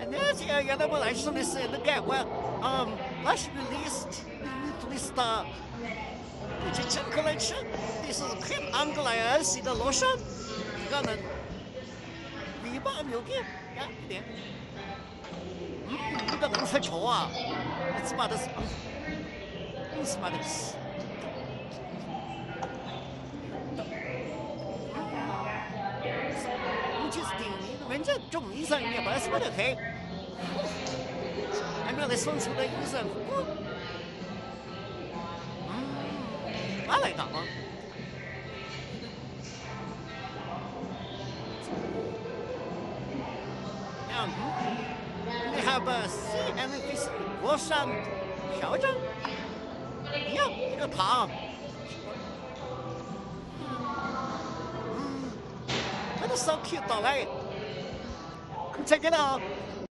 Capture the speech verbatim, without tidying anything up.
Net ja da wel actually say the guy well um last released released the Egyptian collection. This is Kim Anglia 系的罗衫，一个人尾巴有个呀一点，嗯，一个人才瞧啊，那怎么的是嗯，嗯什么的是，嗯，就是顶人家中医生也不是么的黑，还没有来送出的医生，嗯，哪来的嘛？呀，嗯，你还不 C N F C 罗山小镇？呀，这个糖，嗯，他都烧起到来，这个呢？